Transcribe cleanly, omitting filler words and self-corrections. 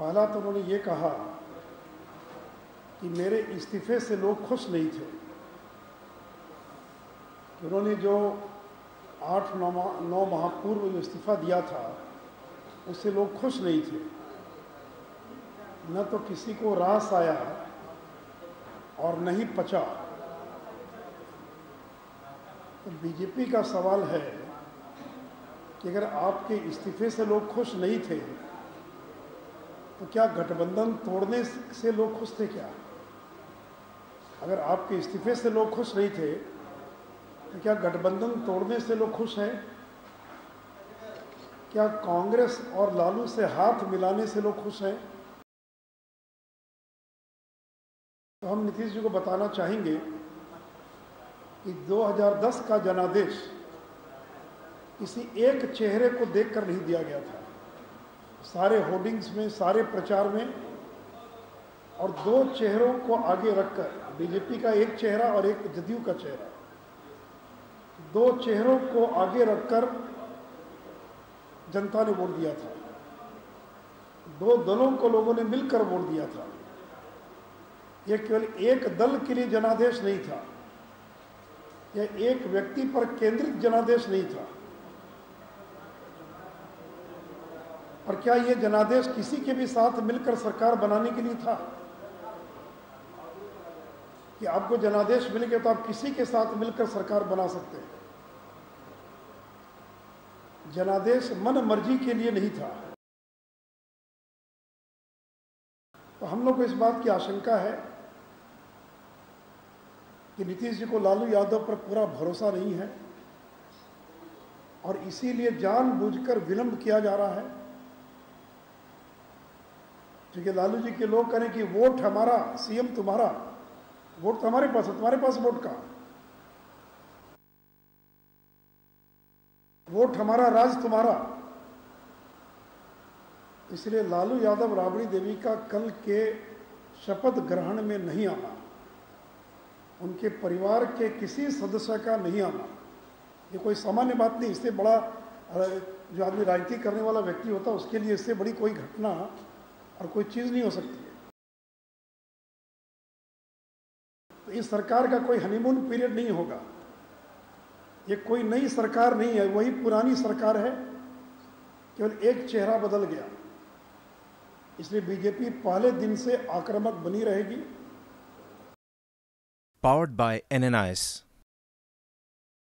पहला तो उन्होंने ये कहा कि मेरे इस्तीफे से लोग खुश नहीं थे। उन्होंने जो 8-9 माह पूर्व जो इस्तीफा दिया था उससे लोग खुश नहीं थे। न तो किसी को रास आया और न ही पचा। तो बीजेपी का सवाल है कि अगर आपके इस्तीफे से लोग खुश नहीं थे तो क्या गठबंधन तोड़ने से लोग खुश थे क्या? अगर आपके इस्तीफे से लोग खुश नहीं थे तो क्या गठबंधन तोड़ने से लोग खुश हैं? क्या कांग्रेस और लालू से हाथ मिलाने से लोग खुश हैं? तो हम नीतीश जी को बताना चाहेंगे कि 2010 का जनादेश किसी एक चेहरे को देखकर नहीं दिया गया था। सारे होर्डिंग्स में, सारे प्रचार में, और दो चेहरों को आगे रखकर, बीजेपी का एक चेहरा और एक जदयू का चेहरा, दो चेहरों को आगे रखकर जनता ने वोट दिया था। दो दलों को लोगों ने मिलकर वोट दिया था। यह केवल एक दल के लिए जनादेश नहीं था, यह एक व्यक्ति पर केंद्रित जनादेश नहीं था। और क्या यह जनादेश किसी के भी साथ मिलकर सरकार बनाने के लिए था कि आपको जनादेश मिल गया तो आप किसी के साथ मिलकर सरकार बना सकते हैं? जनादेश मन मर्जी के लिए नहीं था। तो हम लोग को इस बात की आशंका है कि नीतीश जी को लालू यादव पर पूरा भरोसा नहीं है और इसीलिए जानबूझकर विलंब किया जा रहा है। क्योंकि लालू जी के लोग करें कि वोट हमारा, सीएम तुम्हारा, वोट तो हमारे पास है, तुम्हारे पास वोट का, वोट हमारा, राज तुम्हारा। इसलिए लालू यादव, राबड़ी देवी का कल के शपथ ग्रहण में नहीं आना, उनके परिवार के किसी सदस्य का नहीं आना, ये कोई सामान्य बात नहीं। इससे बड़ा जो आदमी राजनीति करने वाला व्यक्ति होता है उसके लिए इससे बड़ी कोई घटना और कोई चीज नहीं हो सकती है। तो इस सरकार का कोई हनीमून पीरियड नहीं होगा। ये कोई नई सरकार नहीं है, वही पुरानी सरकार है, केवल एक चेहरा बदल गया। इसलिए बीजेपी पहले दिन से आक्रामक बनी रहेगी। Powered by NNIS.